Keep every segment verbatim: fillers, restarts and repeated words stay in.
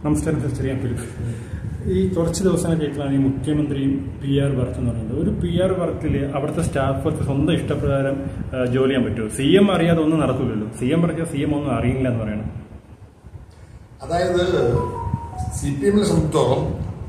നമസ്കാരം സിസ്റ്റർ, ഞാൻ ഫിലിപ്പ്. ഈ കുറച്ച് ദിവസം കേൾക്കലാണ് ഈ മുഖ്യമന്ത്രിയും പി ആർ വർക്ക് എന്ന് പറയുന്നത്. ഒരു പി ആർ വർക്കിൽ അവിടുത്തെ സ്റ്റാഫർക്ക് സ്വന്തം ഇഷ്ടപ്രകാരം ജോലി ചെയ്യാൻ പറ്റുമോ? സി എം അറിയാതെ ഒന്നും നടക്കില്ലല്ലോ. സി എം പറഞ്ഞാൽ സി എം ഒന്നും അറിയില്ല എന്ന് പറയണം. അതായത് സി പി എമ്മിനെ സംബന്ധിച്ചോളം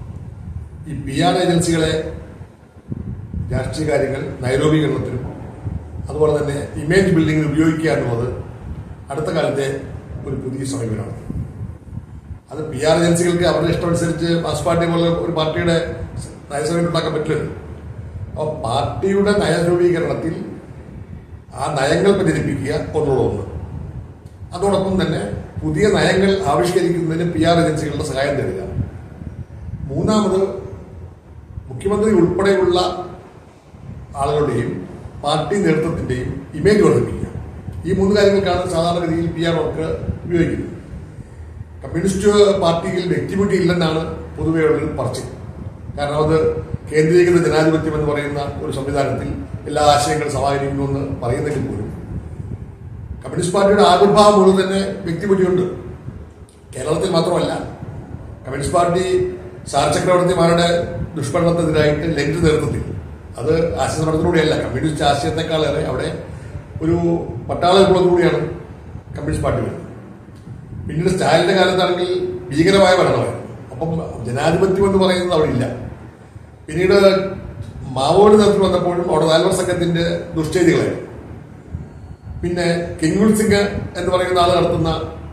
ഈ പി ആർ ഏജൻസികളെ രാഷ്ട്രീയ കാര്യങ്ങൾ നൈരൂപീകരണത്തിനും അതുപോലെ തന്നെ ഇമേജ് ബിൽഡിങ്ങിന് ഉപയോഗിക്കുക എന്നുള്ളത് അടുത്ത കാലത്തെ ഒരു പുതിയ സമീപനമാണ്. അത് പി ആർ ഏജൻസികൾക്ക് അവരുടെ ഇഷ്ടമനുസരിച്ച് മാസ് പാർട്ടി പോലെ ഒരു പാർട്ടിയുടെ നയസമീപനം ഉണ്ടാക്കാൻ പറ്റില്ല. അപ്പോൾ പാർട്ടിയുടെ നയരൂപീകരണത്തിൽ ആ നയങ്ങൾ പ്രചരിപ്പിക്കുക എന്നുള്ള ഒന്ന്, അതോടൊപ്പം തന്നെ പുതിയ നയങ്ങൾ ആവിഷ്കരിക്കുന്നതിന് പി ആർ ഏജൻസികളുടെ സഹായം തരിക. മൂന്നാമത് മുഖ്യമന്ത്രി ഉൾപ്പെടെയുള്ള ആളുകളുടെയും പാർട്ടി നേതൃത്വത്തിന്റെയും ഇമേജ് വർദ്ധിപ്പിക്കുക. ഈ മൂന്ന് കാര്യങ്ങൾക്കാണ് സാധാരണഗതിയിൽ പി ആർ വർക്ക് ഉപയോഗിക്കുന്നത്. കമ്മ്യൂണിസ്റ്റ് പാർട്ടിയിൽ വ്യക്തിമുട്ടി ഇല്ലെന്നാണ് പൊതുവെയുള്ള പറച്ചിൽ. കാരണം അത് കേന്ദ്രീകൃത ജനാധിപത്യം എന്ന് പറയുന്ന ഒരു സംവിധാനത്തിൽ എല്ലാ ആശയങ്ങളും സമാഹരിക്കുമെന്ന് പറയുന്നെങ്കിൽ പോലും കമ്മ്യൂണിസ്റ്റ് പാർട്ടിയുടെ ആവിർഭാവം മുഴുവൻ തന്നെ വ്യക്തിമുട്ടിയുണ്ട്. കേരളത്തിൽ മാത്രമല്ല, കമ്മ്യൂണിസ്റ്റ് പാർട്ടി സാർ ചക്രവർത്തിമാരുടെ ദുഷ്ഭരണത്തിനെതിരായിട്ട് ലംഘിച്ച നേതൃത്വത്തിൽ, അത് ആശയത്തിലൂടെയല്ല, കമ്മ്യൂണിസ്റ്റ് ആശയത്തെക്കാളേറെ അവിടെ ഒരു പട്ടാള വിപ്ലവത്തിലൂടെയാണ് കമ്മ്യൂണിസ്റ്റ് പാർട്ടി വരുന്നത്. പിന്നീട് സ്റ്റാലിന്റെ കാലത്താണെങ്കിൽ ഭീകരമായ ഭരണമായിരുന്നു. അപ്പം ജനാധിപത്യം എന്ന് പറയുന്നത് അവിടെ ഇല്ല. പിന്നീട് മാവോയുടെ നേതൃത്വം വന്നപ്പോഴും അവിടെ നാൽവർ സംഘത്തിന്റെ ദുഷ്ചെയ്തികളായിരുന്നു. പിന്നെ കിങ്വുൾ സിംഗ് എന്ന് പറയുന്ന ആൾ നടത്തുന്ന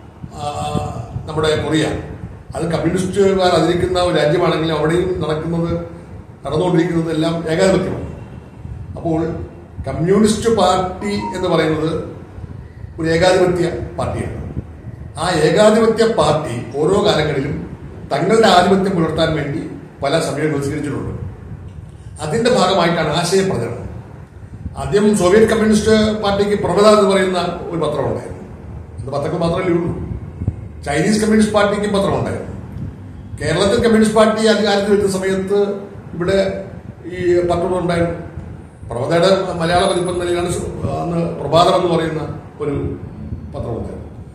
നമ്മുടെ കൊറിയ, അത് കമ്മ്യൂണിസ്റ്റുകാർ അതിരിക്കുന്ന ഒരു രാജ്യമാണെങ്കിലും അവിടെയും നടക്കുന്നത് നടന്നുകൊണ്ടിരിക്കുന്നത് എല്ലാം ഏകാധിപത്യമാണ്. അപ്പോൾ കമ്മ്യൂണിസ്റ്റ് പാർട്ടി എന്ന് പറയുന്നത് ഒരു ഏകാധിപത്യ പാർട്ടിയാണ്. ആ ഏകാധിപത്യ പാർട്ടി ഓരോ കാലങ്ങളിലും തങ്ങളുടെ ആധിപത്യം പുലർത്താൻ വേണ്ടി പല സമയങ്ങളും സ്വീകരിച്ചിട്ടുണ്ട്. അതിന്റെ ഭാഗമായിട്ടാണ് ആശയ പ്രചരണം. ആദ്യം സോവിയറ്റ് കമ്മ്യൂണിസ്റ്റ് പാർട്ടിക്ക് പ്രബല എന്ന് പറയുന്ന ഒരു പത്രമുണ്ടായിരുന്നു. അത് പത്രങ്ങൾ മാത്രമല്ലേ ഉള്ളൂ. ചൈനീസ് കമ്മ്യൂണിസ്റ്റ് പാർട്ടിക്കും പത്രമുണ്ടായിരുന്നു. കേരളത്തിൽ കമ്മ്യൂണിസ്റ്റ് പാർട്ടി അധികാരത്തിൽ വരുന്ന സമയത്ത് ഇവിടെ ഈ പത്രങ്ങളുണ്ടായിരുന്നു. പ്രഭതയുടെ മലയാള പതിപ്പ് നിലയിലാണ് അന്ന് പ്രഭാതം എന്ന് പറയുന്ന ഒരു പത്രമുണ്ടായിരുന്നു.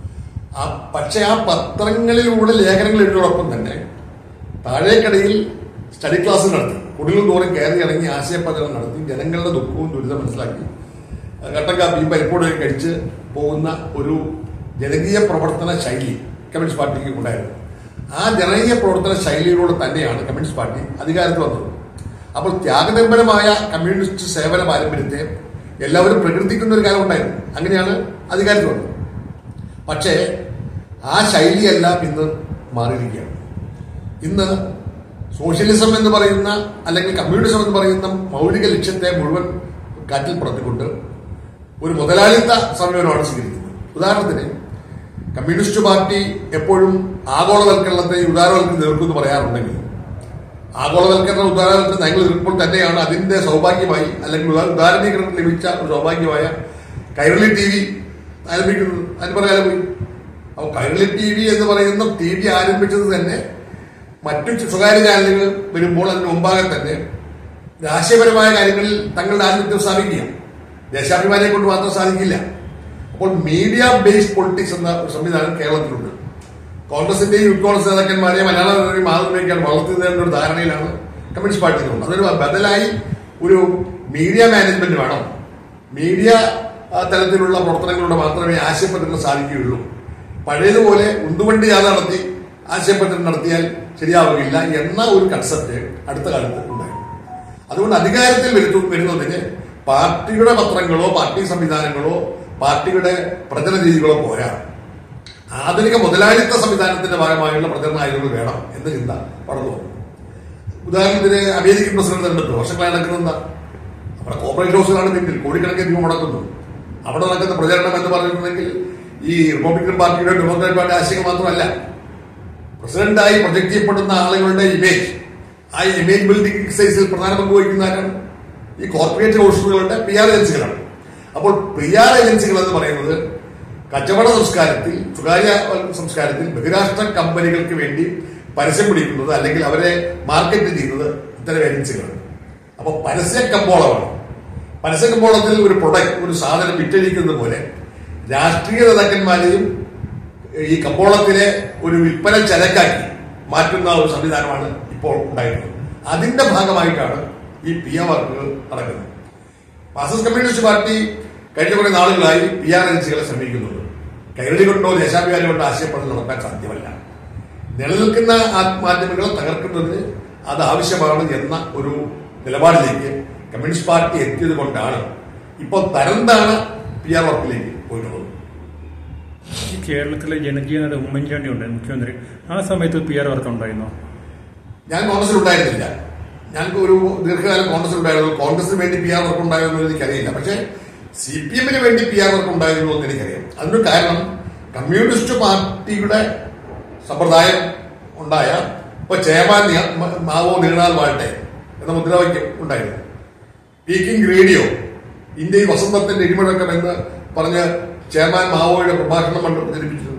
ആ പക്ഷെ ആ പത്രങ്ങളിലൂടെ ലേഖനങ്ങൾ എഴുതിയോടൊപ്പം തന്നെ താഴേക്കടയിൽ സ്റ്റഡി ക്ലാസ് നടത്തി, കുടിലും തോറും കയറി ഇറങ്ങി ആശയപ്രചരണം നടത്തി ജനങ്ങളുടെ ദുഃഖവും ദുരിതം മനസ്സിലാക്കി കട്ടൻ കാപ്പിയും പരിപ്പോടുകയും കഴിച്ച് പോകുന്ന ഒരു ജനകീയ പ്രവർത്തന ശൈലി കമ്മ്യൂണിസ്റ്റ് പാർട്ടിക്ക് ഉണ്ടായിരുന്നു. ആ ജനകീയ പ്രവർത്തന ശൈലിയിലൂടെ തന്നെയാണ് കമ്മ്യൂണിസ്റ്റ് പാർട്ടി അധികാരത്തിൽ വന്നത്. അപ്പോൾ ത്യാഗനിർഭരമായ കമ്മ്യൂണിസ്റ്റ് സേവന പാരമ്പര്യത്തെ എല്ലാവരും പ്രകീർത്തിക്കുന്ന ഒരു കാലം ഉണ്ടായിരുന്നു. അങ്ങനെയാണ് അധികാരത്തിൽ വന്നത്. പക്ഷേ ആ ശൈലിയെല്ലാം ഇന്ന് മാറിയിരിക്കുകയാണ്. ഇന്ന് സോഷ്യലിസം എന്ന് പറയുന്ന അല്ലെങ്കിൽ കമ്മ്യൂണിസം എന്ന് പറയുന്ന മൗലിക ലക്ഷ്യത്തെ മുഴുവൻ കാറ്റിൽ പറത്തിക്കൊണ്ട് ഒരു മുതലാളിത്ത സമീപനമാണ് സ്വീകരിക്കുന്നത്. ഉദാഹരണത്തിന് കമ്മ്യൂണിസ്റ്റ് പാർട്ടി എപ്പോഴും ആഗോളവൽക്കരണത്തെ ഉദാരവൽക്കരണം എതിർക്കുമെന്ന് പറയാറുണ്ടെങ്കിൽ ആഗോളവൽക്കരണ ഉദാരവൽക്കരണ നയങ്ങൾ എതിർക്കുമ്പോൾ തന്നെയാണ് അതിന്റെ സൗഭാഗ്യമായി അല്ലെങ്കിൽ ഉദാരീകരണം ലഭിച്ച ഒരു സൗഭാഗ്യമായ കൈരളി ടി വി ആരംഭിക്കുന്നത്. അതിന് പറയാതെ പോയി. അപ്പോൾ കൈരളി ടി വി എന്ന് പറയുന്ന ടി വി ആരംഭിച്ചത് തന്നെ മറ്റു സ്വകാര്യ ചാനലുകൾ വരുമ്പോൾ അതിന് മുമ്പാകെ തന്നെ രാഷ്ട്രീയപരമായ കാര്യങ്ങളിൽ തങ്ങളുടെ ആധിപത്യം സ്ഥാപിക്കുക. ദേശാഭിമാനിയെ കൊണ്ട് മാത്രം സാധിക്കില്ല. അപ്പോൾ മീഡിയ ബേസ്ഡ് പൊളിറ്റിക്സ് എന്ന ഒരു സംവിധാനം കേരളത്തിലുണ്ട്. കോൺഗ്രസിന്റെയും യൂത്ത് കോൺഗ്രസ് നേതാക്കന്മാരെ മലയാള മാതൃകയ്ക്കാണ് വളർത്തുന്നതിന്റെ ഒരു ധാരണയിലാണ് കമ്മ്യൂണിസ്റ്റ് പാർട്ടികളുണ്ട്. അതൊരു ബദലായി ഒരു മീഡിയ മാനേജ്മെന്റ് വേണം. മീഡിയ തലത്തിലുള്ള പ്രവർത്തനങ്ങളിലൂടെ മാത്രമേ ആശയപ്രചരണം സാധിക്കുകയുള്ളൂ. പഴയതുപോലെ ഉന്തുവണ്ടി ജാഥ നടത്തി ആശയപ്രചരണം നടത്തിയാൽ ശരിയാവുകയില്ല എന്ന ഒരു കൺസെപ്റ്റ് അടുത്ത കാലത്ത് ഉണ്ടായിരുന്നു. അതുകൊണ്ട് അധികാരത്തിൽ വരുത്തു വരുന്നതിന് പാർട്ടിയുടെ പത്രങ്ങളോ പാർട്ടി സംവിധാനങ്ങളോ പാർട്ടിയുടെ പ്രചരണ രീതികളോ പോരാ. ആധുനിക മുതലാളിത്ത സംവിധാനത്തിന്റെ ഭാഗമായുള്ള പ്രചരണ ആയുധങ്ങൾ വേണം എന്ന ചിന്ത വളർന്നു വന്നു. ഉദാഹരണത്തിന് അമേരിക്കൻ പ്രസിഡന്റ് തെരഞ്ഞെടുപ്പ് വർഷങ്ങളായി നടക്കുന്നത് നമ്മുടെ കോർപ്പറേറ്റ് ഹൗസുകളാണ് പിന്നിൽ കോടിക്കണക്കിന് രൂപ മുടക്കുന്നു. അവിടെ നടക്കുന്ന പ്രചരണം എന്ന് പറഞ്ഞിട്ടുണ്ടെങ്കിൽ ഈ റിപ്പബ്ലിക്കൻ പാർട്ടിയുടെ ഡെമോക്രാറ്റിക് പാർട്ടി ആശയങ്ങൾ മാത്രമല്ല, പ്രസിഡന്റായി പ്രൊജക്ട് ചെയ്യപ്പെടുന്ന ആളുകളുടെ ഇമേജ്, ആ ഇമേജ് ബിൽഡിംഗ് എക്സസൈസിൽ പ്രധാന പങ്ക് വഹിക്കുന്ന ആരാണ്? ഈ കോർപ്പറേറ്റ് ഹൗസുകളുടെ പി ആർ ഏജൻസികളാണ്. അപ്പോൾ പി ആർ ഏജൻസികൾ എന്ന് പറയുന്നത് കച്ചവട സംസ്കാരത്തിൽ, സ്വകാര്യ സംസ്കാരത്തിൽ ബഹിരാഷ്ട്ര കമ്പനികൾക്ക് വേണ്ടി പരസ്യം പിടിക്കുന്നത് അല്ലെങ്കിൽ അവരെ മാർക്കറ്റ് ചെയ്യുന്നത് ഇത്തരം ഏജൻസികളാണ്. അപ്പൊ പരസ്യ കമ്പോളമാണ്. പരസ്യ കമ്പോളത്തിൽ ഒരു പ്രൊഡക്റ്റ്, ഒരു സാധനം വിറ്റഴിക്കുന്നത് പോലെ രാഷ്ട്രീയ നേതാക്കന്മാരെയും ഈ കമ്പോളത്തിലെ ഒരു വിൽപ്പന ചരക്കാക്കി മാറ്റുന്ന ഒരു സംവിധാനമാണ് ഇപ്പോൾ ഉണ്ടായിരുന്നത്. അതിന്റെ ഭാഗമായിട്ടാണ് ഈ പി ആർ വർക്കുകൾ നടക്കുന്നത്. മാർക്സിസ്റ്റ് കമ്മ്യൂണിസ്റ്റ് പാർട്ടി കഴിഞ്ഞ കുറെ നാളുകളായി പി ആർ ഏജൻസികളെ ശ്രമിക്കുന്നുണ്ട്. കൈരളി കൊണ്ടോ ദേശാഭിമാനി കൊണ്ടോ ആശയപ്പെടൽ നടത്താൻ സാധ്യമല്ല. നിലനിൽക്കുന്ന മാധ്യമങ്ങളെ തകർക്കുന്നതിന് അത് ആവശ്യമാണ് എന്ന ഒരു നിലപാടിലേക്ക് കമ്മ്യൂണിസ്റ്റ് പാർട്ടി എത്തിയത് കൊണ്ടാണ് ഇപ്പോൾ തരംതാണ പി ആർ വർക്കിലേക്ക് പോയിട്ടുള്ളത്. ഈ കേരളത്തിലെ ജനകീയ നേതാവ് ഉമ്മൻചാണ്ടി ഉണ്ട് മുഖ്യമന്ത്രി. ആ സമയത്ത് പി ആർ വർക്ക് ഉണ്ടായിരുന്നോ? ഞാൻ കോൺഗ്രസിൽ ഉണ്ടായിരുന്നില്ല. ഞങ്ങൾക്ക് ഒരു ദീർഘകാലം കോൺഗ്രസിൽ ഉണ്ടായിരുന്നു. കോൺഗ്രസിന് വേണ്ടി പി ആർ വർക്ക് ഉണ്ടായിരുന്നു എന്ന് എനിക്കറിയില്ല. പക്ഷേ സി പി എമ്മിന് വേണ്ടി പി ആർ വർക്ക് ഉണ്ടായിരുന്നു എന്ന് എനിക്കറിയാം. അതിന് കാരണം കമ്മ്യൂണിസ്റ്റ് പാർട്ടിയുടെ സമ്പ്രദായം ഉണ്ടായ ഇപ്പൊ ചേമാൻ മാവോ നീണാൽ വാഴട്ടെ എന്ന മുദ്രാവാക്യം ഉണ്ടായിരുന്നു. പീക്കിംഗ് റേഡിയോ ഇന്ത്യയിൽ വസന്തത്തിന്റെ ഇടിമുഴക്കം എന്ന് പറഞ്ഞ് ചേമാൻ മാവോയുടെ പ്രഭാഷണം കണ്ട് പ്രചരിപ്പിച്ചിരുന്നു.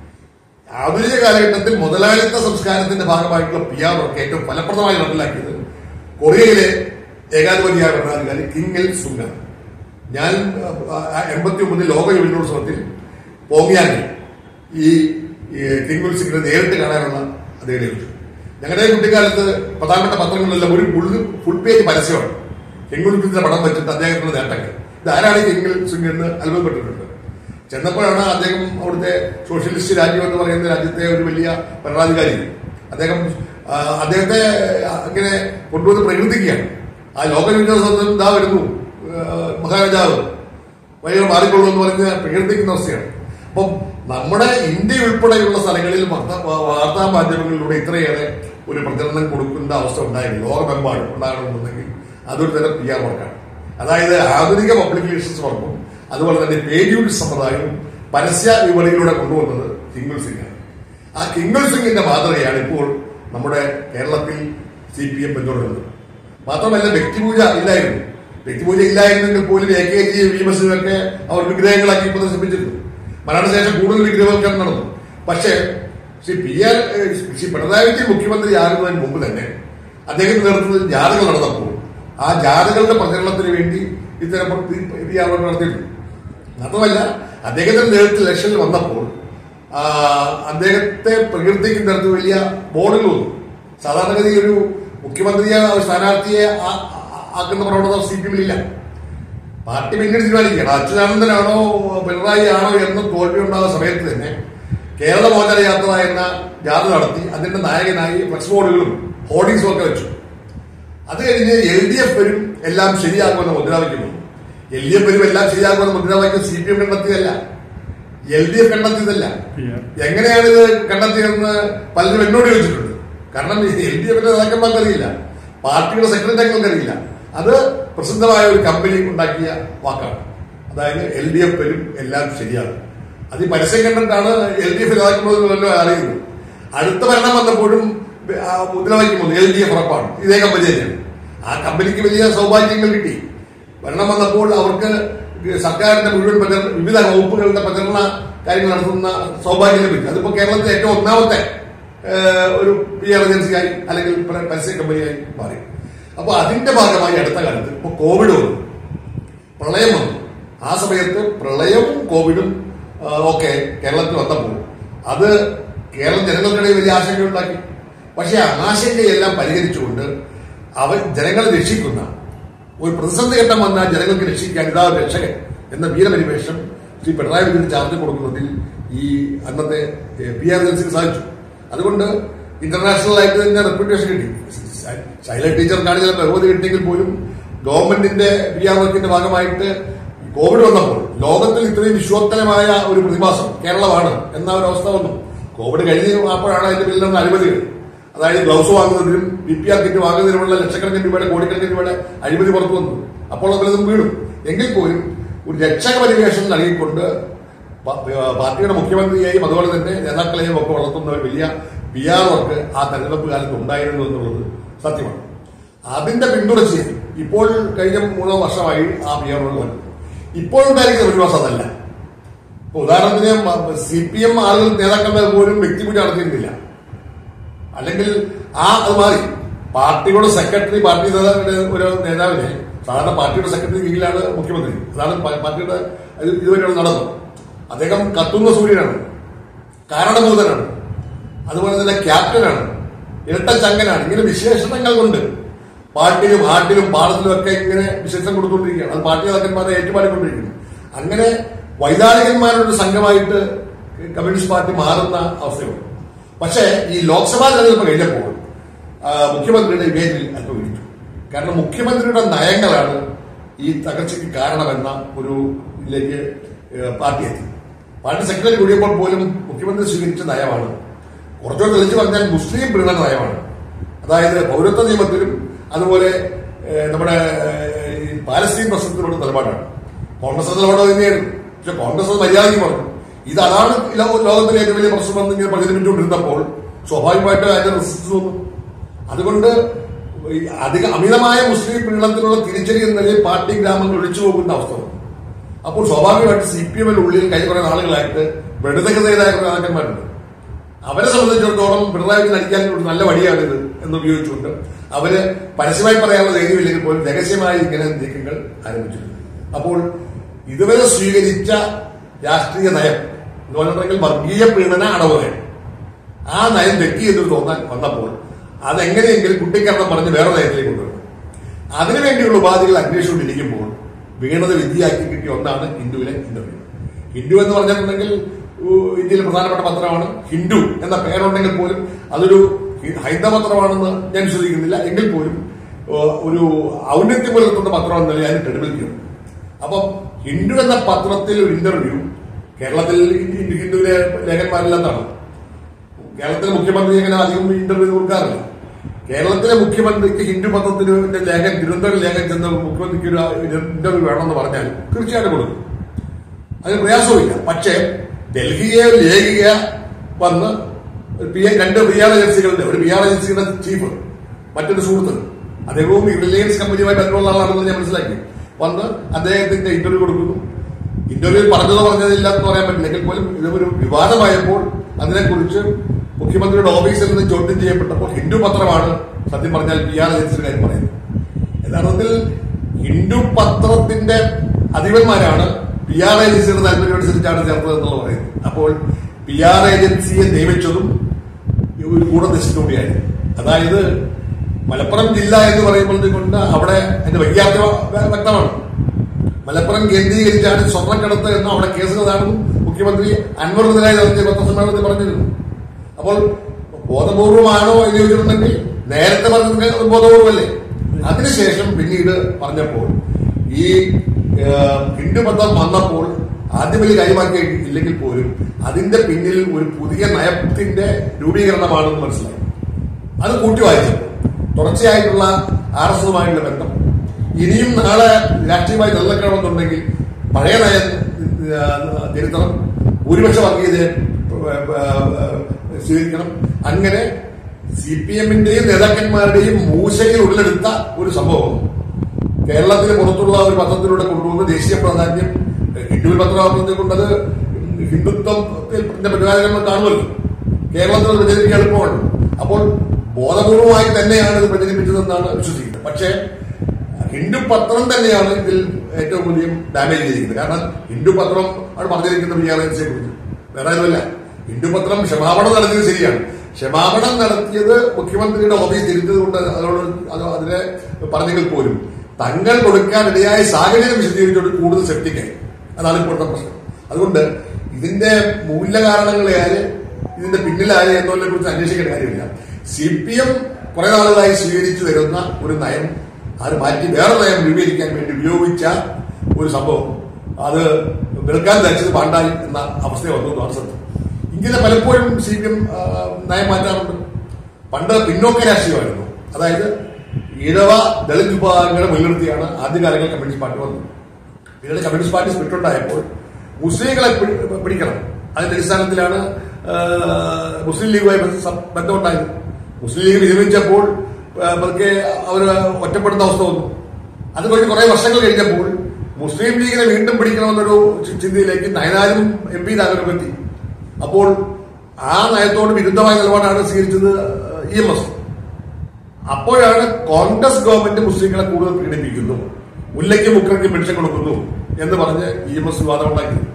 ആധുനിക കാലഘട്ടത്തിൽ മുതലാളിത്ത സംസ്കാരത്തിന്റെ ഭാഗമായിട്ടുള്ള പി ആർ വർക്ക് ഏറ്റവും ഫലപ്രദമായി നടപ്പിലാക്കിയത് കൊറിയയിലെ ഏകാധിപതിയായ ഭരണാധികാരി കിം ഇൽ സുങ്. ഞാൻ എൺപത്തി ഒമ്പതിൽ ലോക യുവജനോത്സവത്തിൽ പോങ്ങിയാങ്ങിൽ ഈ കിം ഇൽ സുങ്ങിനെ നേരിട്ട് കാണാനുള്ള അദ്ദേഹം ലഭിച്ചു. ഞങ്ങളുടെ കുട്ടിക്കാലത്ത് പ്രധാനപ്പെട്ട പത്രങ്ങളിലെല്ലാം ഒരു ഫുൾ ഫുൾ പേജ് പരസ്യമാണ് കിം ഇൽ സുങ്ങിന്റെ പടം വെച്ചിട്ട് അദ്ദേഹത്തിന്റെ നേട്ടങ്ങൾ. ഇത് ആരാണ് കിം ഇൽ സുങ് എന്ന് അത്ഭുതപ്പെട്ടിട്ടുണ്ട്. ചെന്നപ്പോഴാണ് അദ്ദേഹം അവിടുത്തെ സോഷ്യലിസ്റ്റ് രാജ്യം എന്ന് പറയുന്ന രാജ്യത്തെ ഒരു വലിയ ഭരണാധികാരി. അദ്ദേഹം അദ്ദേഹത്തെ അങ്ങനെ കൊണ്ടുവന്ന് പ്രകീർത്തിക്കുകയാണ്. ആ ലോക യുവജനോത്സവത്തിൽ ഇതാ വരുന്നു മഹാരാജാവ് വലിയ മാറിക്കൊള്ളൂ എന്ന് പറഞ്ഞ് പ്രകീർത്തിക്കുന്ന അവസ്ഥയാണ്. അപ്പം നമ്മുടെ ഇന്ത്യ ഉൾപ്പെടെയുള്ള സ്ഥലങ്ങളിൽ വാർത്താ മാധ്യമങ്ങളിലൂടെ ഇത്രയേറെ ഒരു പ്രചരണം കൊടുക്കുന്ന അവസ്ഥ ഉണ്ടായിരുന്നു. ലോകമെമ്പാടും ഉണ്ടാകണമെന്നുണ്ടെങ്കിൽ അതൊരു തരം പി ആർ വർക്കാണ്. അതായത് ആധുനിക പബ്ലിക് റിലേഷൻസ് വർക്കും അതുപോലെ തന്നെ പേജ് സമ്പ്രദായവും പരസ്യ വിപണിയിലൂടെ കൊണ്ടുവന്നത് കിം ഇൽ സുങ് ആണ്. ആ കിം ഇൽ സുങ്ങിന്റെ മാതൃകയാണ് ഇപ്പോൾ നമ്മുടെ കേരളത്തിൽ സി പി എം പിന്തുടരുന്നത്. മാത്രമല്ല വ്യക്തിപൂജ ഇല്ലായിരുന്നു. വ്യക്തിപൂജ ഇല്ലായിരുന്നെങ്കിൽ പോലും എ കെ ജി വി ബസിനൊക്കെ അവർ വിഗ്രഹങ്ങളാക്കി പ്രദർശിപ്പിച്ചിരുന്നു. മരണശേഷം കൂടുതൽ വിഗ്രഹവൽക്കരണം നടന്നു. പക്ഷേ ശ്രീ പി ആർ ശ്രീ പിണറായി വിജയൻ മുഖ്യമന്ത്രി ആകുന്നതിന് മുമ്പ് തന്നെ അദ്ദേഹത്തിന്റെ നേതൃത്വത്തിൽ ജാഥകൾ നടന്നപ്പോൾ ആ ജാഥകളുടെ പ്രചരണത്തിന് വേണ്ടി ഇത്തരം പി ആർ വർക്ക് നടത്തിയിട്ടുണ്ട്. മാത്രമല്ല അദ്ദേഹത്തിന്റെ നേതൃത്വത്തിൽ ഇലക്ഷനിൽ വന്നപ്പോൾ അദ്ദേഹത്തെ പ്രകീർത്തിക്കുന്ന തരത്തിൽ വലിയ ബോർഡുകൾ വന്നു. സാധാരണഗതി ഒരു മുഖ്യമന്ത്രിയെ സ്ഥാനാർത്ഥിയെ ആക്കുന്ന പ്രവണത സി പി എമ്മിലില്ല. പാർട്ടി പിന്നീട് തീരുമാനിക്കുകയാണ് അച്യുതാനന്ദനാണോ പിണറായി ആണോ എന്ന് തോൽവി ഉണ്ടാകുന്ന സമയത്ത് തന്നെ കേരള മോചന യാത്ര എന്ന ജാഥ നടത്തി അതിന്റെ നായകനായി ഫ്ലക്സ് ബോർഡുകളും ഹോർഡിങ്സും ഒക്കെ വെച്ചു. അത് കഴിഞ്ഞ് എൽ ഡി എഫ് വരും എല്ലാം ശരിയാകുമെന്ന് മുദ്രാവാക്യം വന്നു. എൽ ഡി എഫ് വരും എല്ലാം ശരിയാകുമെന്ന് മുദ്രാവാക്യം സി പി എം കണ്ടെത്തിയതല്ല, എൽ ഡി എഫ് കണ്ടെത്തിയതല്ല. എങ്ങനെയാണിത് കണ്ടെത്തിയതെന്ന് പലരും എന്നോട് ചോദിച്ചിട്ടുണ്ട്. കാരണം എൽ ഡി എഫിന്റെ നേതാക്കന്മാർക്ക് അറിയില്ല, പാർട്ടിയുടെ സെക്രട്ടറികൾക്ക് അറിയില്ല. അത് പ്രസിദ്ധമായ ഒരു കമ്പനി ഉണ്ടാക്കിയ വാക്കാണ്. അതായത് എൽ ഡി എഫ് വരും എല്ലാം ശരിയാകും. അത് ഈ പരസ്യം കണ്ടിട്ടാണ് എൽ ഡി എഫ് നേതാക്കളെല്ലാം അറിയുന്നത്. അടുത്ത ഭരണം വന്നപ്പോഴും മുദ്രാവാക്യം വന്നു എൽ ഡി എഫ് ഉറപ്പാണ്. ഇതേ കമ്പനി തന്നെയാണ്. ആ കമ്പനിക്ക് വലിയ സൗഭാഗ്യങ്ങൾ കിട്ടി. ഭരണം വന്നപ്പോൾ അവർക്ക് സർക്കാരിന്റെ മുഴുവൻ പ്രചരണ വിവിധ വകുപ്പുകളുടെ പ്രചരണ കാര്യങ്ങൾ നടത്തുന്ന സൗഭാഗ്യം ലഭിച്ചു. അതിപ്പോ കേരളത്തിലെ ഏറ്റവും ഒന്നാമത്തെ ഒരു പി ആർ ഏജൻസിയായി അല്ലെങ്കിൽ പരസ്യ കമ്പനിയായി മാറി. അപ്പൊ അതിന്റെ ഭാഗമായി അടുത്ത കാലത്ത് ഇപ്പൊ കോവിഡ് വന്നു, പ്രളയം വന്നു. ആ സമയത്ത് പ്രളയവും കോവിഡും ഒക്കെ കേരളത്തിൽ വന്നപ്പോൾ അത് കേരള ജനങ്ങൾക്കിടയിൽ വലിയ ആശങ്കയുണ്ടാക്കി. പക്ഷെ ആശങ്കയെല്ലാം പരിഹരിച്ചുകൊണ്ട് അവർ ജനങ്ങളെ രക്ഷിക്കുന്ന ഒരു പ്രതിസന്ധി ഘട്ടം വന്നാൽ ജനങ്ങൾക്ക് രക്ഷിക്കാൻ ഇതാ രക്ഷകൻ എന്ന വീരപരിവേഷം ശ്രീ പിണറായി വിജയൻ ചാർജ് കൊടുക്കുന്നതിൽ ഈ അന്നത്തെ പി ആർ ഏജൻസിക്ക് സാധിച്ചു. അതുകൊണ്ട് ഇന്റർനാഷണൽ ആയിട്ട് തന്നെ റെപ്യൂട്ടേഷൻ കിട്ടി. ശൈല ടീച്ചർക്കാണ് ചില ബഹുമതി കിട്ടിയെങ്കിൽ പോലും ഗവൺമെന്റിന്റെ പി ആർ വർക്കിന്റെ ഭാഗമായിട്ട് കോവിഡ് വന്നപ്പോൾ ലോകത്തിൽ ഇത്രയും വിശ്വോത്തരമായ ഒരു പ്രതിഭാസം കേരളമാണ് എന്ന ഒരു അവസ്ഥ വന്നു. കോവിഡ് കഴിഞ്ഞ് അപ്പോഴാണ് അതിന്റെ പിന്നിൽ നിന്ന് അഴിമതികൾ, അതായത് ഗ്ലൗസ് വാങ്ങുന്നതിനും ബി പി ആർ കിറ്റ് വാങ്ങുന്നതിനുമുള്ള ലക്ഷക്കണക്കിന് രൂപയുടെ കോടിക്കണക്കിന് രൂപയുടെ അഴിമതി പുറത്തു വന്നു. അപ്പോൾ പലതും വീണു. എങ്കിൽ പോലും ഒരു രക്ഷക പരിവേഷം നൽകിക്കൊണ്ട് പാർട്ടിയുടെ മുഖ്യമന്ത്രിയെയും അതുപോലെ തന്നെ നേതാക്കളെയും ഒക്കെ വളർത്തുന്ന ഒരു വലിയ പി ആർ വർക്ക് ആ തെരഞ്ഞെടുപ്പ് കാലത്ത് ഉണ്ടായിരുന്നു എന്നുള്ളത് സത്യമാണ്. അതിന്റെ പിന്തുടർച്ച ഇപ്പോൾ കഴിഞ്ഞ മൂന്നോ വർഷമായി ആ പി ആർ വർക്ക് വന്നു. ഇപ്പോഴുണ്ടായിരിക്കുന്ന വിശ്വാസം അതല്ല. ഉദാഹരണത്തിന് സി പി എം ആളുകൾ നേതാക്കളുടെ പോലും വ്യക്തിപൂജ നടത്തിയിരുന്നില്ല. അല്ലെങ്കിൽ ആ അത് മാറി പാർട്ടിയുടെ സെക്രട്ടറി, പാർട്ടി ഒരു നേതാവിനെ സാധാരണ പാർട്ടിയുടെ സെക്രട്ടറി കീഴിലാണ് മുഖ്യമന്ത്രി. അതാണ് പാർട്ടിയുടെ ഇതുവരെയുള്ള നടന്നത്. അദ്ദേഹം കത്തുന്ന സൂര്യനാണ്, കാരണഭൂതനാണ്, അതുപോലെ തന്നെ ക്യാപ്റ്റനാണ്. ഇരട്ട ചങ്കനാണ്. ഇങ്ങനെ വിശേഷണങ്ങൾ കൊണ്ട് പാട്ടിലും ആട്ടിലും പാടത്തിലും ഒക്കെ ഇങ്ങനെ വിശേഷണം കൊടുത്തുകൊണ്ടിരിക്കുകയാണ്. അത് പാർട്ടി നേതാക്കന്മാരെ ഏറ്റുപാടിക്കൊണ്ടിരിക്കുന്നു. അങ്ങനെ വൈതാളികന്മാരുടെ ഒരു സംഘമായിട്ട് കമ്മ്യൂണിസ്റ്റ് പാർട്ടി മാറുന്ന അവസ്ഥയുണ്ട്. പക്ഷേ ഈ ലോക്സഭാ തെരഞ്ഞെടുപ്പ് കഴിഞ്ഞപ്പോൾ മുഖ്യമന്ത്രിയുടെ ഇമേജിൽ അല്പം ഇടിച്ചു. കാരണം മുഖ്യമന്ത്രിയുടെ നയങ്ങളാണ് ഈ തകർച്ചയ്ക്ക് കാരണമെന്ന ഒരു ഇതിലേക്ക് പാർട്ടി എത്തി. പാർട്ടി സെക്രട്ടറി കൂടിയപ്പോൾ പോലും മുഖ്യമന്ത്രി സ്വീകരിച്ച നയമാണ്, കുറച്ചുകൂടെ തെളിച്ച് പറഞ്ഞാൽ മുസ്ലിം പ്രീണന നയമാണ്. അതായത് പൗരത്വ നിയമത്തിലും അതുപോലെ നമ്മുടെ പാലസ്തീൻ പ്രശ്നത്തിലുള്ള നിലപാടാണ്. കോൺഗ്രസ് നിലപാട് തന്നെയായിരുന്നു. പക്ഷെ കോൺഗ്രസ് അത് മര്യാദയ്ക്ക് പറഞ്ഞു. ഇത് അതാണ് ലോകത്തിലെ ഏറ്റവും വലിയ പ്രശ്നമെന്ന് ഇങ്ങനെ പ്രചരിപ്പിച്ചുകൊണ്ടിരുന്നപ്പോൾ സ്വാഭാവികമായിട്ട് അതിന്റെ റെസിസ്റ്റൻസ് വന്നു. അതുകൊണ്ട് അധിക അമിതമായ മുസ്ലിം പ്രീണനത്തിനുള്ള തിരിച്ചടി എന്ന നിലയിൽ പാർട്ടി ഗ്രാമങ്ങൾ ഒഴിച്ചു പോകുന്ന അവസ്ഥ വന്നു. അപ്പോൾ സ്വാഭാവികമായിട്ട് സി പി എമ്മിന്റെ ഉള്ളിൽ കഴിഞ്ഞ കുറെ നാളുകളായിട്ട് വെടുതകതയിലായ കുറെ നേതാക്കന്മാരുണ്ട്. അവരെ സംബന്ധിച്ചിടത്തോളം പിണറായി വിജയൻ അടിക്കാൻ ഒരു നല്ല വഴിയാണിത് എന്ന് ഉപയോഗിച്ചുകൊണ്ട് അവര് പരസ്യമായി പറയാനുള്ള ധൈര്യമില്ലെങ്കിൽ പോലും രഹസ്യമായി ഇങ്ങനെ നീക്കങ്ങൾ ആരംഭിച്ചിട്ടുണ്ട്. അപ്പോൾ ഇതുവരെ സ്വീകരിച്ച രാഷ്ട്രീയ നയം എന്ന് പറഞ്ഞിട്ടുണ്ടെങ്കിൽ വർഗീയ പീഡന അടവ് നയം, ആ നയം തെറ്റി എന്നൊരു തോന്നാൻ വന്നപ്പോൾ അതെങ്ങനെയെങ്കിലും കുട്ടിക്കരണം പറഞ്ഞ് വേറെ നയത്തിലേക്ക് കൊണ്ടുവരണം. അതിനുവേണ്ടിയുള്ള ഉപാധികൾ അന്വേഷിച്ചുകൊണ്ടിരിക്കുമ്പോൾ വീണത് വിദ്യയാക്കി കിട്ടിയ ഒന്നാണ് ഹിന്ദുവിലെ ഇന്റർവ്യൂ. ഹിന്ദു എന്ന് പറഞ്ഞിട്ടുണ്ടെങ്കിൽ ഇന്ത്യയിലെ പ്രധാനപ്പെട്ട പത്രമാണ്. ഹിന്ദു എന്ന പേരുണ്ടെങ്കിൽ പോലും അതൊരു ഹൈന്ദവ പത്രമാണെന്ന് ഞാൻ വിശ്വസിക്കുന്നില്ല. എങ്കിൽ പോലും ഒരു ഔന്നത്യം പുലർത്തുന്ന പത്രം എന്ന നിലയിൽ അതിന് ക്രെഡിബിലിറ്റി ഉണ്ട്. അപ്പം ഹിന്ദു എന്ന പത്രത്തിൽ ഒരു ഇന്റർവ്യൂ, കേരളത്തിൽ ഹിന്ദുവിലെ ലേഖന്മാരില്ലെന്നാണ്. കേരളത്തിലെ മുഖ്യമന്ത്രി അങ്ങനെ അധികം ഇന്റർവ്യൂ കൊടുക്കാറില്ല. കേരളത്തിലെ മുഖ്യമന്ത്രിക്ക് ഹിന്ദു പത്രത്തിന്റെ ലേഖൻ തിരുവനന്തപുരം ലേഖൻ ചെന്ന് മുഖ്യമന്ത്രിക്ക് ഒരു ഇന്റർവ്യൂ വേണമെന്ന് പറഞ്ഞാൽ തീർച്ചയായിട്ടും കൊടുക്കും. അതിന് പ്രയാസവുമില്ല. പക്ഷേ ഡൽഹിയെ ലേഖിക വന്ന് രണ്ട് പി ആർ ഏജൻസികളുടെ ഒരു പി ആർ ഏജൻസിയുടെ ചീഫ്, മറ്റൊരു സുഹൃത്ത്, അദ്ദേഹവും ഈ റിലയൻസ് കമ്പനിയുമായി ബന്ധമുള്ള ആളാണെന്ന് ഞാൻ മനസ്സിലാക്കി, വന്ന് അദ്ദേഹത്തിന്റെ ഇന്റർവ്യൂ കൊടുക്കുന്നു. ഇന്റർവ്യൂ പറഞ്ഞതോ പറഞ്ഞതില്ല എന്ന് പറയാൻ പറ്റില്ലെങ്കിൽ പോലും ഇതൊരു വിവാദമായപ്പോൾ അതിനെക്കുറിച്ച് മുഖ്യമന്ത്രിയുടെ ഓഫീസിൽ നിന്ന് ചോദ്യം ചെയ്യപ്പെട്ടപ്പോൾ ഹിന്ദു പത്രമാണ് സത്യം പറഞ്ഞാൽ പി ആർ ഏജൻസിയുടെ കാര്യം പറയുന്നത്. യഥാർത്ഥത്തിൽ ഹിന്ദു പത്രത്തിന്റെ അധിപന്മാരാണ് പി ആർ ഏജൻസിയുടെ താല്പര്യമനുസരിച്ചാണ് ചേർത്തത് എന്നുള്ളത് പറയുന്നത്. അപ്പോൾ പി ആർ ഏജൻസിയെ നിയമിച്ചതും ഒരു ഗൂഢദശിലൂടെയായിരുന്നു. അതായത് മലപ്പുറം ജില്ല എന്ന് പറയുന്നത് കൊണ്ട് അവിടെ അതിന്റെ വൈകാത്യം വ്യക്തമാണ്. മലപ്പുറം കേന്ദ്രീകരിച്ചാണ് സ്വർണ്ണക്കടത്ത് എന്ന് അവിടെ കേസുകളാണെന്നും മുഖ്യമന്ത്രി അൻവറിനെതിരായി നടത്തിയ പത്രസമ്മേളനത്തിൽ പറഞ്ഞിരുന്നു. അപ്പോൾ ബോധപൂർവമാണോ എന്ന് ചോദിച്ചിട്ടുണ്ടെങ്കിൽ നേരത്തെ പറഞ്ഞത് ബോധപൂർവമല്ലേ. അതിനുശേഷം പിന്നീട് പറഞ്ഞപ്പോൾ ഈ ഹിന്ദു പത്രം വന്നപ്പോൾ ആദ്യം വലിയ കാര്യമാക്കി ഇല്ലെങ്കിൽ പോലും അതിന്റെ പിന്നിൽ ഒരു പുതിയ നയത്തിന്റെ രൂപീകരണമാണെന്ന് മനസ്സിലായി. അത് കൂട്ടി വായിച്ചപ്പോൾ തുടർച്ചയായിട്ടുള്ള ആർ എസ് എസുമായിട്ടുള്ള ബന്ധം ഇനിയും നാളെ രാഷ്ട്രീയമായി നിലനിൽക്കണമെന്നുണ്ടെങ്കിൽ പഴയ നയം തിരുത്തണം, ഭൂരിപക്ഷ വർഗീയതയെ സ്വീകരിക്കണം. അങ്ങനെ സി പി എമ്മിന്റെയും നേതാക്കന്മാരുടെയും മൂശയിൽ ഉടലെടുത്ത ഒരു സംഭവം കേരളത്തിന് പുറത്തുള്ള ഒരു പത്രത്തിലൂടെ കൊണ്ടുവന്ന് ദേശീയ പ്രാധാന്യം ഹിന്ദുവിൽ പത്രമാകുന്നത് കൊണ്ടത് ഹിന്ദുത്വത്തിന്റെ പ്രതിപാദകന്മാർ കാണുമല്ലോ. കേരളത്തിൽ പ്രചരിപ്പിക്കാൻ എളുപ്പമാണ്. അപ്പോൾ ബോധപൂർവമായി തന്നെയാണ് ഇത് പ്രചരിപ്പിച്ചതെന്നാണ് വിശ്വസിക്കുന്നത്. പക്ഷേ ഹിന്ദു പത്രം തന്നെയാണ് ഇതിൽ ഏറ്റവും വലിയ ഡാമേജ് ചെയ്തിരിക്കുന്നത്. കാരണം ഹിന്ദു പത്രം ആണ് പറഞ്ഞിരിക്കുന്ന പി ആർ ഏജൻസിയെ കുറിച്ച് വേറെ ഒന്നുമല്ല. ഹിന്ദു പത്രം ക്ഷമാപണം നടത്തിയത് ശരിയാണ്. ക്ഷമാപണം നടത്തിയത് മുഖ്യമന്ത്രിയുടെ ഓഫീസ് തിരിച്ചത് കൊണ്ട് അതോട് അതിനെ പറഞ്ഞെങ്കിൽ പോലും തങ്ങൾ കൊടുക്കാനിടയായ സാഹചര്യം വിശദീകരിച്ചുകൊണ്ട് കൂടുതൽ സെപ്റ്റിക്കായി. അതാണ് ഇപ്പോഴത്തെ പ്രശ്നം. അതുകൊണ്ട് ഇതിന്റെ മൂല്യകാരണങ്ങളെയാല് ഇതിന്റെ പിന്നിലായ എന്നതിനെ കുറിച്ച് അന്വേഷിക്കേണ്ട കാര്യമില്ല. സി പി എം കുറെ നാളുകളായി സ്വീകരിച്ചു വരുന്ന ഒരു നയം അത് മാറ്റി വേറെ നയം രൂപീകരിക്കാൻ വേണ്ടി ഉപയോഗിച്ച ഒരു സംഭവം അത് വെളുക്കാൻ ധരിച്ചത് പാണ്ടായി എന്ന അവസ്ഥ വന്നു എന്നാണ് സത്യം. ഇങ്ങനെ പലപ്പോഴും സി പി എം നയം മാറ്റാറുണ്ട്. പണ്ട് പിന്നോക്ക രാഷ്ട്രീയമായിരുന്നു. അതായത് ഈഴവ ദളിത് വിഭാഗങ്ങളെ മുൻനിർത്തിയാണ് ആദ്യകാലങ്ങളിൽ കമ്മ്യൂണിസ്റ്റ് പാർട്ടി വന്നത്. പിന്നീട് കമ്മ്യൂണിസ്റ്റ് പാർട്ടി സ്പ്ലിറ്റുണ്ടായപ്പോൾ മുസ്ലിങ്ങളെ പിടിക്കണം, അതിന്റെ അടിസ്ഥാനത്തിലാണ് മുസ്ലിം ലീഗുമായി ബന്ധമുണ്ടായത്. മുസ്ലിം ലീഗ് വിരമിച്ചപ്പോൾ പതുക്കെ അവർ ഒറ്റപ്പെടുന്ന അവസ്ഥ വന്നു. അത് കഴിഞ്ഞ് കുറെ വർഷങ്ങൾ കഴിഞ്ഞപ്പോൾ മുസ്ലിം ലീഗിനെ വീണ്ടും പിടിക്കണമെന്നൊരു ചിന്തയിലേക്ക് നയനാരും എം പി രാഘവനും എത്തി. അപ്പോൾ ആ നയത്തോട് വിരുദ്ധമായ നിലപാടാണ് സ്വീകരിച്ചത് ഇ എം എസ്. അപ്പോഴാണ് കോൺഗ്രസ് ഗവൺമെന്റ് മുസ്ലിങ്ങളെ കൂടുതൽ പീഡിപ്പിക്കുന്നു, മുല്ലയ്ക്കും മുക്കർക്കും പെൻഷൻ കൊടുക്കുന്നു എന്ന് പറഞ്ഞ് ഇ എം എസ് വിവാദം ഉണ്ടാക്കിയത്.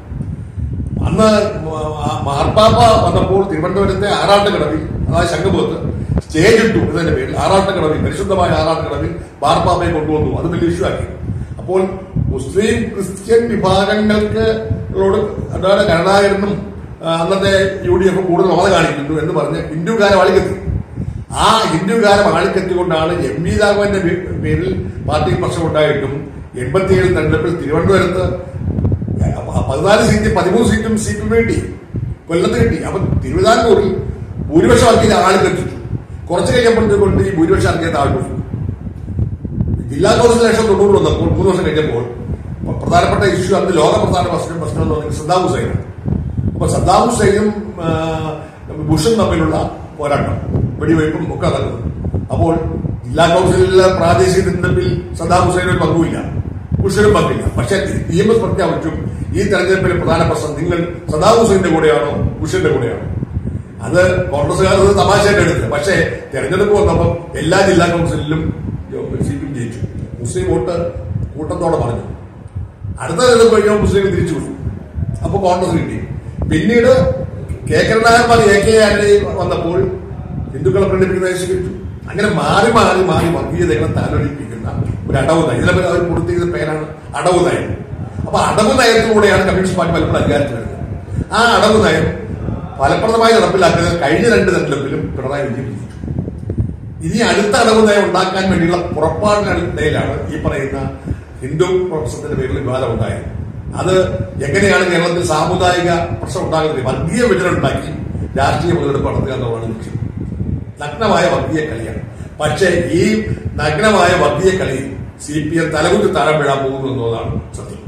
അന്ന് മാർപ്പാപ്പ വന്നപ്പോൾ തിരുവനന്തപുരത്തെ ആറാട്ടുകടവിൽ, അതായത് ശംഖുമുഖത്ത് സ്റ്റേജ് ഇട്ടു എന്നതിന്റെ പേരിൽ ആറാട്ടുകടവിൽ, പരിശുദ്ധമായ ആറാട്ടുകടവിൽ മാർപ്പാപ്പയെ കൊണ്ടുവന്നു. അത് വലിയ ഇഷ്യൂ ആക്കി. അപ്പോൾ മുസ്ലിം ക്രിസ്ത്യൻ വിഭാഗങ്ങൾക്ക് അതാണ് കരുണാകരനും അന്നത്തെ യു ഡി എഫ് കൂടുതൽ മത കാണിക്കുന്നു എന്ന് പറഞ്ഞ് ഹിന്ദുകാരം ആളിക്കെത്തി. ആ ഹിന്ദുകാരം ആളിക്കെത്തിക്കൊണ്ടാണ് എം വി രാഘവന്റെ പേരിൽ പാർട്ടി പ്രശ്നമുണ്ടായിട്ടും എൺപത്തിയേഴ് തെരഞ്ഞെടുപ്പിൽ തിരുവനന്തപുരത്ത് പതിനാല് സീറ്റ് പതിമൂന്ന് സീറ്റും സീറ്റും വേണ്ടി കൊല്ലത്ത് കിട്ടി. അപ്പൊ തിരുവിതാംകൂറിൽ ഭൂരിപക്ഷം ആൾക്കാർ ആളിക്കെത്തിച്ചു. കുറച്ച് കഴിഞ്ഞപ്പോഴത്തേക്കൊണ്ട് ഈ ഭൂരിപക്ഷം ആൾക്കാർ താഴ്ന്നു. ജില്ലാ കൗൺസിൽ ഇലക്ഷൻ തൊണ്ണൂറ് വന്നപ്പോൾ മൂന്ന് വർഷം കഴിഞ്ഞപ്പോൾ പ്രധാനപ്പെട്ട ഇഷ്യൂ അന്ന് ലോക പ്രധാന പ്രശ്നം പ്രശ്നം എന്ന് പറഞ്ഞാൽ സദ്ദാം ഹുസൈനാണ്. അപ്പൊ സദ്ദാം ഹുസൈനും ബുഷും തമ്മിലുള്ള പോരാട്ടം, വെടിവയ്പും ഒക്കെ നടക്കുന്നത്. അപ്പോൾ ജില്ലാ കൗൺസിലിലെ പ്രാദേശിക തെരഞ്ഞെടുപ്പിൽ സദ്ദാം ഹുസൈനും പങ്കുമില്ല, ബുഷിനും പങ്കില്ല. പക്ഷേ ഇ എം എസ് പ്രഖ്യാപിച്ചും ഈ തെരഞ്ഞെടുപ്പിലെ പ്രധാന പ്രശ്നം നിങ്ങൾ സദ്ദാം ഹുസൈന്റെ കൂടെയാണോ ബുഷിന്റെ കൂടെയാണോ? അത് കോൺഗ്രസ്സുകാർ തമാശയായിട്ട് എടുത്തത്. പക്ഷേ തെരഞ്ഞെടുപ്പ് വന്നപ്പോൾ എല്ലാ ജില്ലാ കൗൺസിലിലും സീറ്റും ജയിച്ചു. മുസ്ലിം വോട്ട് കൂട്ടത്തോടെ പറഞ്ഞു. അടുത്ത തെരഞ്ഞെടുപ്പ് കഴിഞ്ഞാൽ മുസ്ലിം തിരിച്ചു വിട്ടു. അപ്പൊ കോൺഗ്രസ് കിട്ടി. പിന്നീട് കെ കരുണാകരന്മാർ എ കെ ആന്റണി വന്നപ്പോൾ ഹിന്ദുക്കളെ പ്രകടിപ്പിക്കുന്ന സ്വീകരിച്ചു. അങ്ങനെ മാറി മാറി മാറി വർഗീയതകളെ താലോലിപ്പിക്കുന്ന ഒരു അടവ് നയം. ഇതിനെ അവർ കൊടുത്തിരിക്കുന്ന പേരാണ് അടവ് നയം. അപ്പൊ അടവ് നയത്തിലൂടെയാണ് കമ്മ്യൂണിസ്റ്റ് പാർട്ടി പലപ്പോഴും അധികാരത്തിൽ വരുന്നത്. ആ അടവ് നയം ഫലപ്രദമായി നടപ്പിലാക്കുന്നത് കഴിഞ്ഞ രണ്ട് തെരഞ്ഞെടുപ്പിലും പിണറായി വിജയൻ വിജയിച്ചു. ഇനി അടുത്ത അടവ് നയം ഉണ്ടാക്കാൻ വേണ്ടിയുള്ള പുറപ്പാടിനിടയിലാണ് ഈ പറയുന്ന ഹിന്ദു പ്രശ്നത്തിന്റെ പേരിൽ വിവാദം ഉണ്ടായത്. അത് എങ്ങനെയാണ് കേരളത്തിൽ സാമുദായിക പ്രശ്നം ഉണ്ടാകുന്നത്? വർഗീയ വിഭജനം ഉണ്ടാക്കി രാഷ്ട്രീയ മുതലെടുപ്പ് നടത്തുക എന്നുള്ളതാണ് ലക്ഷ്യം. നഗ്നമായ വർഗീയ കളിയാണ്. പക്ഷേ ഈ നഗ്നമായ വർഗീയ കളി സി പി എം തലകുത്തി താഴെ വീഴാൻ പോകുന്നു എന്നുള്ളതാണ് സത്യം.